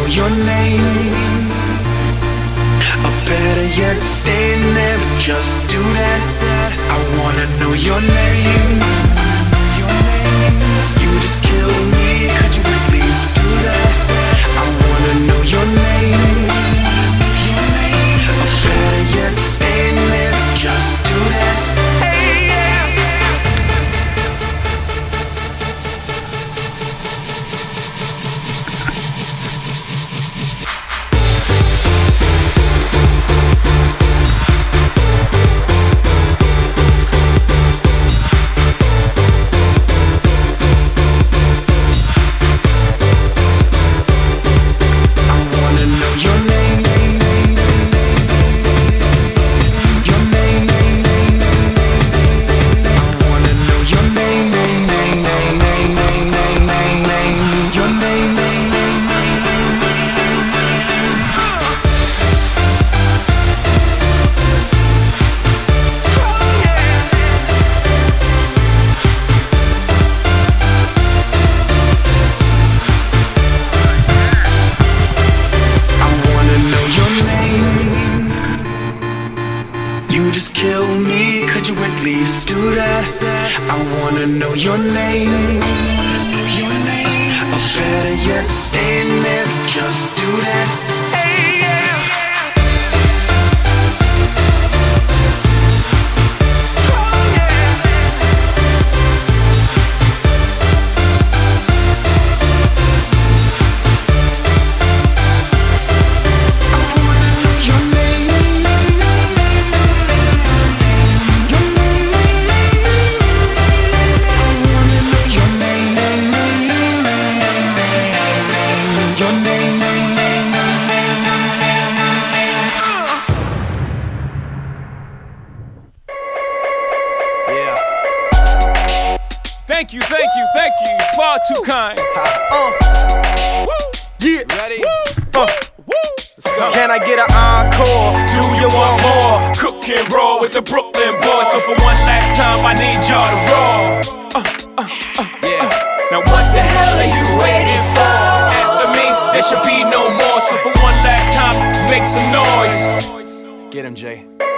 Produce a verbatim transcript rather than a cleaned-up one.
your name. Or better yet, stay and never just do that. I wanna know your name. You just kill me, could you at least do that? I wanna know your name. Or better yet, stay and never just do that. Hey, yeah. Thank you, thank you, thank you. Far too kind. Uh. Woo. Yeah. Ready? Woo. Uh. Woo. Let's go. Can I get an encore? Do you want more? Cook and roll with the Brooklyn boys. So for one last time, I need y'all to roll. Uh, uh, uh, yeah. Uh. Now what the hell are you waiting for? After me, there should be no more. So for one last time, make some noise. Get him, Jay.